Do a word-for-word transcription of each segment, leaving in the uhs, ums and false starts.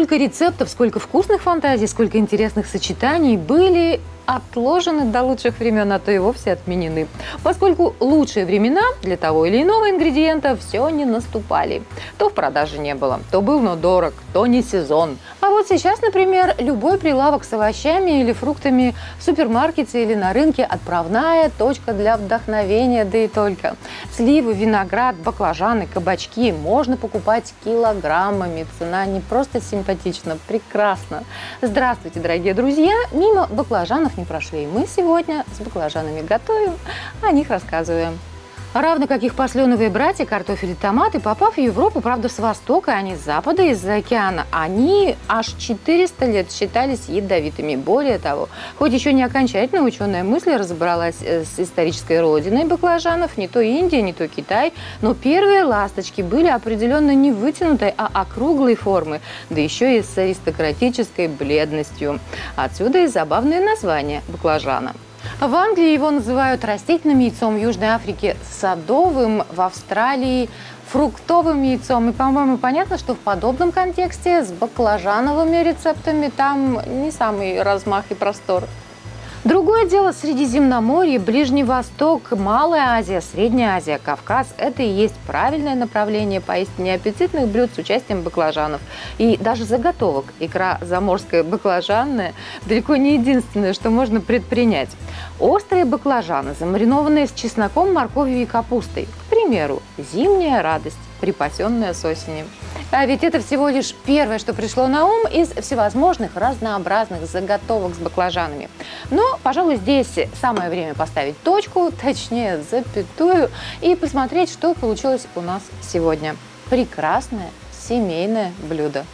Сколько рецептов, сколько вкусных фантазий, сколько интересных сочетаний были отложены до лучших времен, а то и вовсе отменены. Поскольку лучшие времена для того или иного ингредиента все не наступали. То в продаже не было, то был, но дорог, то не сезон. А вот сейчас, например, любой прилавок с овощами или фруктами в супермаркете или на рынке – отправная точка для вдохновения, да и только. Сливы, виноград, баклажаны, кабачки можно покупать килограммами. Цена не просто симпатична, прекрасна. Здравствуйте, дорогие друзья! Мимо баклажанов не прошли. Мы сегодня с баклажанами готовим, о них рассказываем. Равно как их посленовые братья, картофель и томаты, попав в Европу, правда, с востока, а не с запада, из-за океана, они аж четыреста лет считались ядовитыми. Более того, хоть еще не окончательно ученая мысль разобралась с исторической родиной баклажанов, не то Индия, не то Китай, но первые ласточки были определенно не вытянутой, а округлой формы, да еще и с аристократической бледностью. Отсюда и забавное название баклажана. В Англии его называют растительным яйцом, в Южной Африке – садовым, в Австралии – фруктовым яйцом. И, по-моему, понятно, что в подобном контексте с баклажановыми рецептами там не самый размах и простор. Другое дело Средиземноморье, Ближний Восток, Малая Азия, Средняя Азия, Кавказ – это и есть правильное направление поистине аппетитных блюд с участием баклажанов. И даже заготовок. Икра заморская баклажанная – далеко не единственное, что можно предпринять. Острые баклажаны, замаринованные с чесноком, морковью и капустой. К примеру, зимняя радость, припасенная с осени. А ведь это всего лишь первое, что пришло на ум из всевозможных разнообразных заготовок с баклажанами. Но, пожалуй, здесь самое время поставить точку, точнее запятую, и посмотреть, что получилось у нас сегодня. Прекрасное семейное блюдо.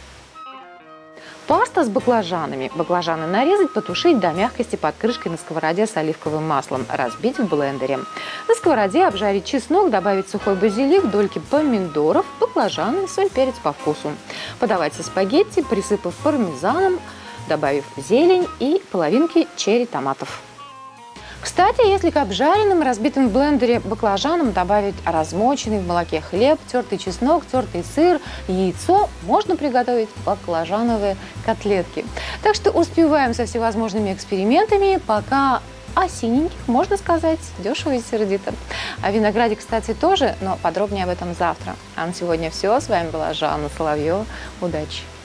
Паста с баклажанами. Баклажаны нарезать, потушить до мягкости под крышкой на сковороде с оливковым маслом. Разбить в блендере. На сковороде обжарить чеснок, добавить сухой базилик, дольки помидоров, баклажаны, соль, перец по вкусу. Подавать со спагетти, присыпав пармезаном, добавив зелень и половинки черри томатов. Кстати, если к обжаренным, разбитым в блендере баклажанам добавить размоченный в молоке хлеб, тертый чеснок, тертый сыр, яйцо, можно приготовить баклажановые котлетки. Так что успеваем со всевозможными экспериментами, пока о синеньких, можно сказать, дешево и сердито. О винограде, кстати, тоже, но подробнее об этом завтра. А на сегодня все. С вами была Жанна Соловьева. Удачи!